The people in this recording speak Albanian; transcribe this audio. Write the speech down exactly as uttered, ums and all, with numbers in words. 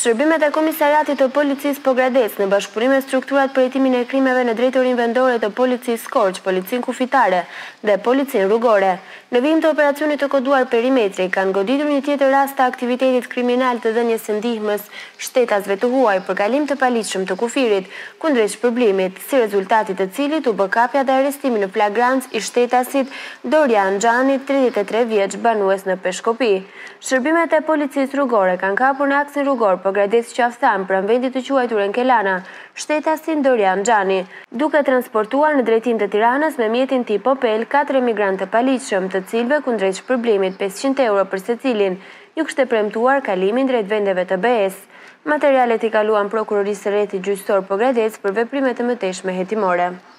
Shërbimet e Komisariatit të Policisë Pogradec në bashkëpunim me strukturat për hetimin e krimeve në drejtorinë vendore të Policisë Korç, Policinë Kufitare dhe Policinë Rrugore, në vijim të operacionit të koduar Perimetri, kanë goditur një tjetër rast të aktivitetit kriminal të dhënies së ndihmës shtetasve të huaj për kalim të paligjshëm të kufirit kundrejt shpërblimit, si rezultati të cilit u bë kapja dhe arrestimi në flagrancë i shtetasit Dorian Xhani, tridhjetë e tre vjeç, banues në Peshkopi. Shërbimet e Policisë Rrugore kanë kapur në aksin rrugor Pogradec Qaftham pranë vendit të quajtur Enkelana, shtetasin Dorian Xhani, duke transportuar në drejtim të Tiranës me mjetin tip Opel katër emigrantë të paligjshëm, të cilëve kundrejt shpërblimit pesëqind euro për secilin, ju kishte premtuar kalimin drejt vendeve të B E-s. Materialet i kaluan prokurorisë së Rrethit Gjyqësor Pogradec për veprime të mëtejshme hetimore.